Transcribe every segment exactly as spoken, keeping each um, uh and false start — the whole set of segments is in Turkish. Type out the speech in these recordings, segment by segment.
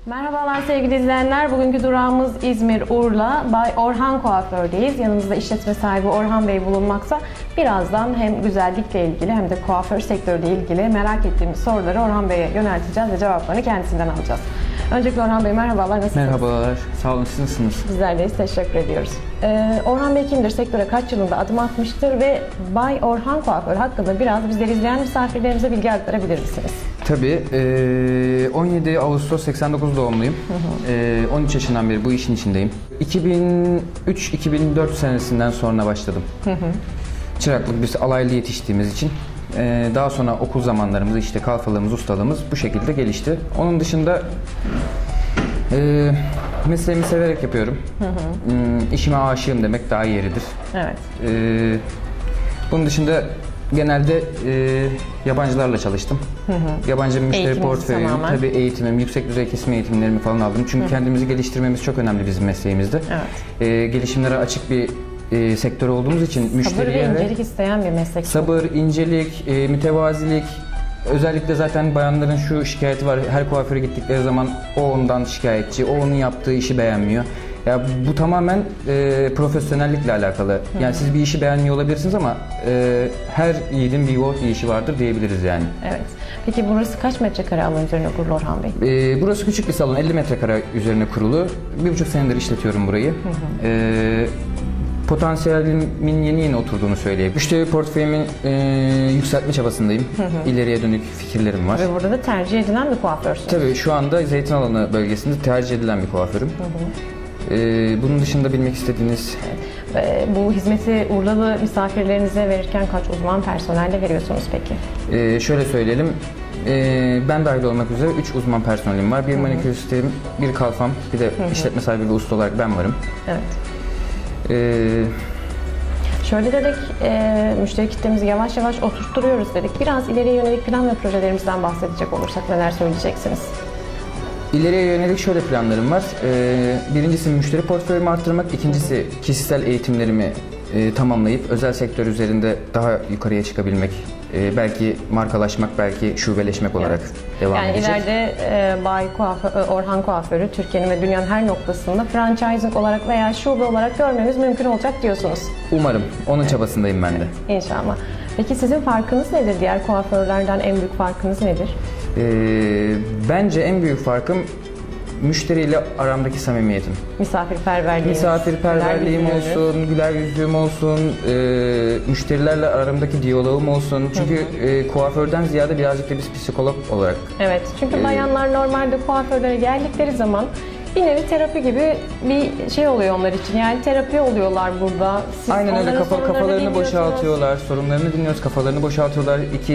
Merhabalar sevgili izleyenler. Bugünkü durağımız İzmir Urla. Bay Orhan Kuaför'deyiz. Yanımızda işletme sahibi Orhan Bey bulunmakta. Birazdan hem güzellikle ilgili hem de kuaför sektörüyle ilgili merak ettiğimiz soruları Orhan Bey'e yönelteceğiz ve cevaplarını kendisinden alacağız. Öncelikle Orhan Bey merhabalar, nasılsınız? Merhabalar, sağ olun, siz nasılsınız? Bizler deyiz, teşekkür ediyoruz. Ee, Orhan Bey kimdir, sektöre kaç yılında adım atmıştır ve Bay Orhan Kuaför hakkında biraz bizleri izleyen misafirlerimize bilgi aktarabilir misiniz? Tabii, on yedi Ağustos seksen dokuz doğumluyum. Hı hı. on üç yaşından beri bu işin içindeyim. iki bin üç iki bin dört senesinden sonra başladım. Hı hı. Çıraklık, biz alaylı yetiştiğimiz için. Daha sonra okul zamanlarımız, işte kalfalığımız, ustalığımız bu şekilde gelişti. Onun dışında e, mesleğimi severek yapıyorum. Hı hı. İşime aşığım demek daha yeridir. Evet. E, bunun dışında genelde e, yabancılarla çalıştım. Hı hı. Yabancı müşteri Eğitiminiz portföyüm, tamamen. tabii eğitimim, yüksek düzey kesim eğitimlerimi falan aldım. Çünkü hı hı. kendimizi geliştirmemiz çok önemli bizim mesleğimizde. Evet. E, gelişimlere açık bir e, sektör olduğumuz için müşteriye sabır ve incelik isteyen bir meslek. Sabır, incelik, e, mütevazilik. Özellikle zaten bayanların şu şikayeti var. Her kuaföre gittikleri zaman o ondan şikayetçi, o onun yaptığı işi beğenmiyor. Ya bu tamamen e, profesyonellikle alakalı. Hı. Yani siz bir işi beğenmiyor olabilirsiniz ama e, her yiğidin bir yoğurt yiyişi vardır diyebiliriz yani. Evet. Peki burası kaç metrekare alan üzerine kurulu Orhan Bey? E, burası küçük bir salon, elli metrekare üzerine kurulu. Bir buçuk senedir işletiyorum burayı. Hı hı. E, potansiyelimin yeni yeni oturduğunu söyleyeyim. Müşteri portföyümün e, yükseltme çabasındayım. Hı hı. İleriye dönük fikirlerim var. Ve burada da tercih edilen bir kuaförsünüz. Tabii şu anda Zeytinalanı bölgesinde tercih edilen bir kuaförüm. Hı hı. E, bunun dışında bilmek istediğiniz... E, bu hizmeti Urlalı misafirlerinize verirken kaç uzman personelle veriyorsunuz peki? E, şöyle söyleyelim. E, ben dahil olmak üzere üç uzman personelim var. Bir maniküristim, bir kalfam, bir de hı hı. işletme sahibi ve usta olarak ben varım. Evet. Ee, Şöyle dedik, e, müşteri kitlemizi yavaş yavaş oturtturuyoruz dedik. Biraz ileriye yönelik plan ve projelerimizden bahsedecek olursak neler söyleyeceksiniz? İleriye yönelik şöyle planlarım var. Ee, birincisi müşteri portföyümü arttırmak, ikincisi kişisel eğitimlerimi e, tamamlayıp özel sektör üzerinde daha yukarıya çıkabilmek. E, belki markalaşmak, belki şubeleşmek olarak evet. devam yani edecek. Yani ileride e, Bay Kuaför, Orhan Kuaför'ü Türkiye'nin ve dünyanın her noktasında franchising olarak veya şube olarak görmemiz mümkün olacak diyorsunuz. Umarım. Onun evet. çabasındayım ben de. İnşallah. Peki sizin farkınız nedir? Diğer kuaförlerden en büyük farkınız nedir? E, bence en büyük farkım müşteriyle aramdaki samimiyetim. Misafirperverliğim. Misafirperverliğim olsun, güler yüzlüğüm olsun, e, müşterilerle aramdaki diyaloğum olsun. Çünkü hı hı. E, kuaförden ziyade birazcık da biz psikolog olarak. Evet, çünkü e, bayanlar normalde kuaförlere geldikleri zaman bir nevi terapi gibi bir şey oluyor onlar için. Yani terapi oluyorlar burada. Siz aynen öyle, kafa, kafalarını boşaltıyorlar, sorunlarını dinliyoruz, kafalarını boşaltıyorlar. İki,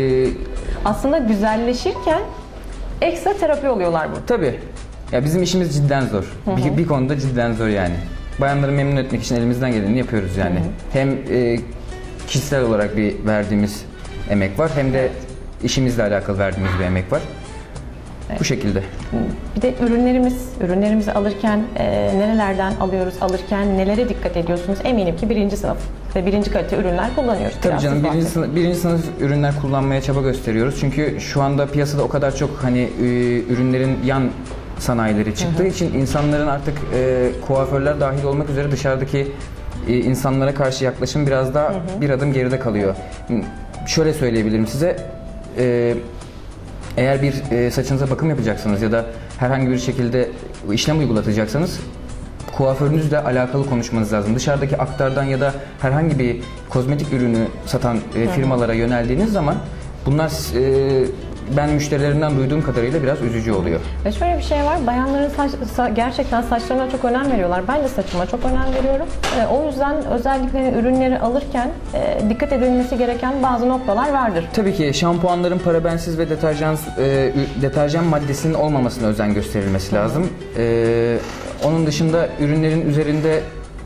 e, aslında güzelleşirken ekstra terapi oluyorlar burada. Tabii. Ya bizim işimiz cidden zor. Hı hı. Bir, bir konuda cidden zor yani. Bayanları memnun etmek için elimizden geleni yapıyoruz yani. Hı hı. Hem e, kişisel olarak bir verdiğimiz emek var, hem de evet. işimizle alakalı verdiğimiz bir emek var. Evet. Bu şekilde. Bir de ürünlerimiz, ürünlerimizi alırken e, nerelerden alıyoruz, alırken nelere dikkat ediyorsunuz? Eminim ki birinci sınıf ve birinci kalite ürünler kullanıyoruz. Tabii Biraz canım, birinci sınıf, birinci sınıf ürünler kullanmaya çaba gösteriyoruz. Çünkü şu anda piyasada o kadar çok hani e, ürünlerin yan sanayileri çıktığı hı hı. için insanların artık e, kuaförler dahil olmak üzere dışarıdaki e, insanlara karşı yaklaşım biraz daha hı hı. bir adım geride kalıyor. Şöyle söyleyebilirim size, e, eğer bir e, saçınıza bakım yapacaksınız ya da herhangi bir şekilde işlem uygulatacaksanız kuaförünüzle alakalı konuşmanız lazım. Dışarıdaki aktardan ya da herhangi bir kozmetik ürünü satan e, firmalara yöneldiğiniz zaman bunlar e, ben müşterilerimden duyduğum kadarıyla biraz üzücü oluyor. Ve şöyle bir şey var, bayanların saç, sa, gerçekten saçlarına çok önem veriyorlar. Ben de saçıma çok önem veriyorum. E, o yüzden özellikle ürünleri alırken e, dikkat edilmesi gereken bazı noktalar vardır. Tabii ki şampuanların parabensiz ve deterjan e, deterjan maddesinin olmamasına özen gösterilmesi lazım. E, onun dışında ürünlerin üzerinde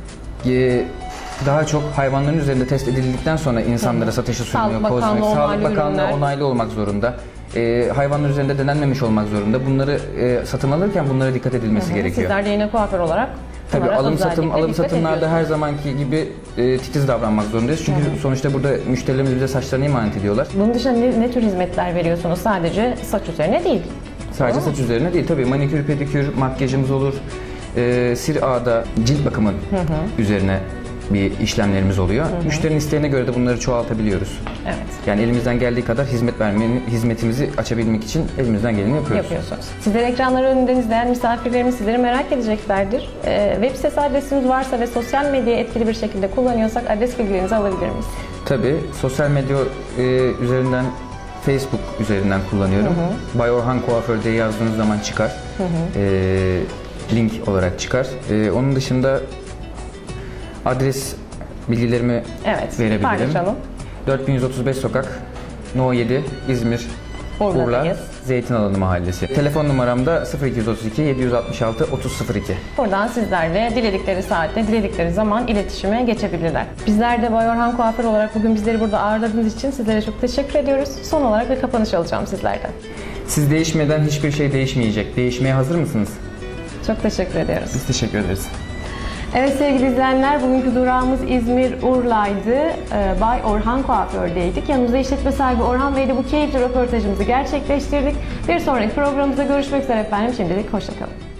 e, daha çok hayvanların üzerinde test edildikten sonra insanlara Hı. satışa sunuluyor. Sağlık Bakanlığı, Sağlık Bakanlığı onaylı olmak zorunda. E, hayvanlar üzerinde denenmemiş olmak zorunda. Bunları e, satın alırken bunlara dikkat edilmesi Hı-hı. gerekiyor. Sizler de yine kuaför olarak tabii alım satım alım satımlarda her zamanki gibi e, titiz davranmak zorundayız. Çünkü Hı-hı. sonuçta burada müşterilerimiz bize saçlarını emanet ediyorlar. Bunun dışında ne, ne tür hizmetler veriyorsunuz? Sadece saç üzerine değil. Sadece Doğru mu? saç üzerine değil. Tabii manikür, pedikür, makyajımız olur. Ee, Sir A'da cilt bakımı Hı hı. üzerine bir işlemlerimiz oluyor. Hı hı. Müşterinin isteğine göre de bunları çoğaltabiliyoruz. Evet. Yani elimizden geldiği kadar hizmet vermenin, hizmetimizi açabilmek için elimizden geleni yapıyoruz. Yapıyorsunuz. Sizler ekranları önünden izleyen misafirlerimiz sizleri merak edeceklerdir. Ee, web sitesi adresimiz varsa ve sosyal medyayı etkili bir şekilde kullanıyorsak adres bilgilerinizi alabilir miyiz? Tabii sosyal medya e, üzerinden, Facebook üzerinden kullanıyorum. Hı hı. Bay Orhan Kuaför diye yazdığınız zaman çıkar. Hı hı. E, link olarak çıkar. E, onun dışında adres bilgilerimi Evet, verebilirim. paylaşalım. dört bin yüz otuz beş sokak, No yedi, İzmir, Urla, Urla'dayız. Zeytinalanı Mahallesi. Telefon numaram da sıfır iki otuz iki yedi altı altı otuz sıfır iki. Buradan sizler de diledikleri saatte, diledikleri zaman iletişime geçebilirler. Bizler de Bay Orhan Kuaför olarak bugün bizleri burada ağırladığınız için sizlere çok teşekkür ediyoruz. Son olarak bir kapanış alacağım sizlerden. Siz değişmeden hiçbir şey değişmeyecek. Değişmeye hazır mısınız? Çok teşekkür ediyoruz. Biz teşekkür ederiz. Evet sevgili izleyenler, bugünkü durağımız İzmir Urla'ydı. Ee, Bay Orhan Kuaför'deydik. Yanımızda işletme sahibi Orhan Bey ile bu keyifli röportajımızı gerçekleştirdik. Bir sonraki programımızda görüşmek üzere efendim. Şimdilik hoşça kalın.